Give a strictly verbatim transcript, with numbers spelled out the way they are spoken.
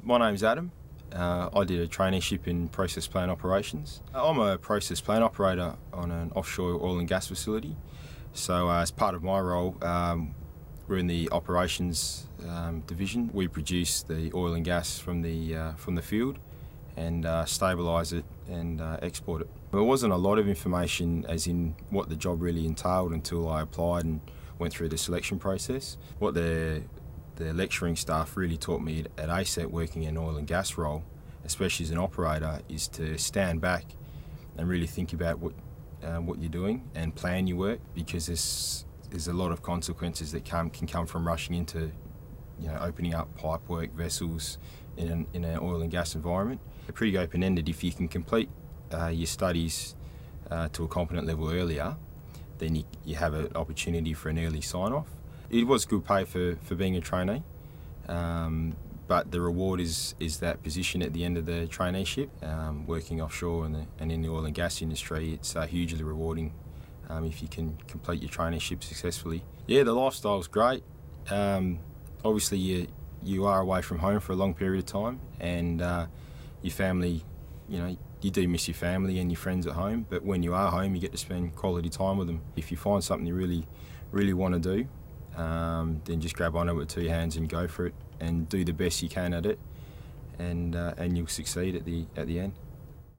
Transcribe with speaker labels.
Speaker 1: My name's Adam. Uh, I did a traineeship in process plant operations. I'm a process plant operator on an offshore oil and gas facility. So uh, as part of my role, um, we're in the operations um, division. We produce the oil and gas from the uh, from the field and uh, stabilise it and uh, export it. There wasn't a lot of information as in what the job really entailed until I applied and went through the selection process. What the the lecturing staff really taught me at A S E T, working in an oil and gas role, especially as an operator, is to stand back and really think about what uh, what you're doing and plan your work, because there's there's a lot of consequences that come can come from rushing into, you know, opening up pipe work, vessels in an, in an oil and gas environment. They're pretty open-ended. If you can complete uh, your studies uh, to a competent level earlier, then you, you have an opportunity for an early sign-off. It was good pay for, for being a trainee, um, but the reward is is that position at the end of the traineeship. Um, working offshore and, the, and in the oil and gas industry, it's uh, hugely rewarding um, if you can complete your traineeship successfully. Yeah, the lifestyle's great. Um, obviously, you you are away from home for a long period of time, and uh, your family, you know, you do miss your family and your friends at home, but when you are home, you get to spend quality time with them. If you find something you really, really want to do, um, then just grab on it with two hands and go for it, and do the best you can at it, and uh, and you'll succeed at the at the end.